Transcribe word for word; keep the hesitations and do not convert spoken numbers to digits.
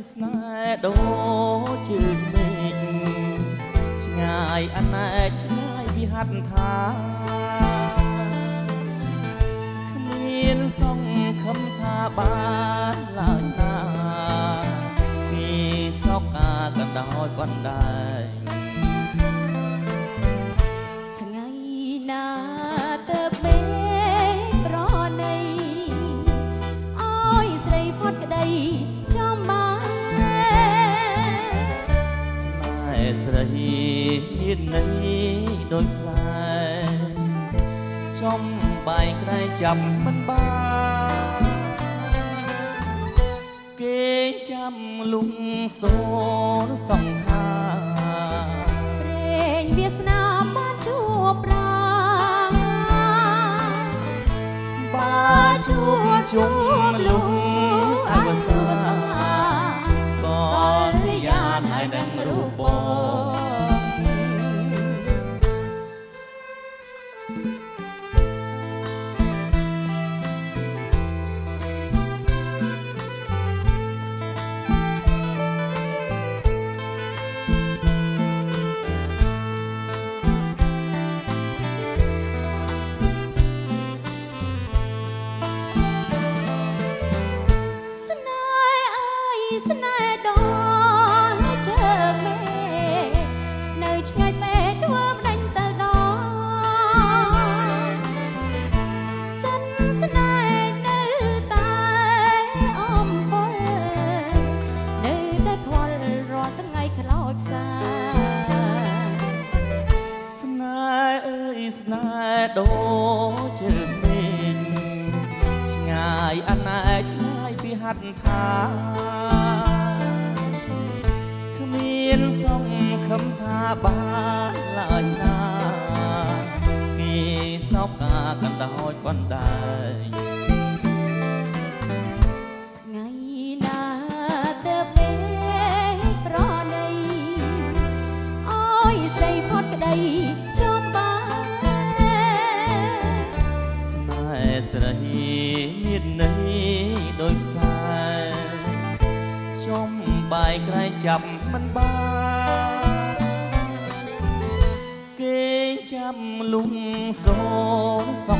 ស្នេហ៍ដូជើងមេឃឆ្ងាយអណែកឆ្ងាយពីហត្ថថាគ្មានសង្ឃឹមថាបានឡើយណាពីសោកាក៏ដោយគាត់ដែរថ្ងៃណាទៅមេប្រណីអើយស្រីផុតក្តីចំបានស្នេហ៍ស្រីមានន័យដូចផ្សែចំបែកក្រែងចាប់មិនបានគេចាំលុងសូរសង្ខាព្រេងវាសនាបានជួបប្រាបានជួបជុំលុងអវសាក៏និយាយឲ្យដឹងរូបបងស្នេហ៍ដល់ជើងមេនៅឆ្ងាយពេកធ្វើមិនដាច់ទៅដល់ចិនស្នេហ៍នៅតែអំពលនៅតែខ្វល់រាល់ថ្ងៃខ្លោចផ្សាស្នេហ៍អើយស្នេហ៍ដល់ជើងមេឆ្ងាយអណែកឆ្ងាយពីហត្ថថាមានសង្ឃឹមថាបានឡើយណាពីសោកាក៏ដោយគាត់ដែរថ្ងៃណាទៅពេកប្រណីអើយស្រីផុតក្តីចំបានស្នេហ៍ស្រីមានន័យដូចផ្សែចំបែកក្រែងចាប់មិនបានគេចាំលុងសូរស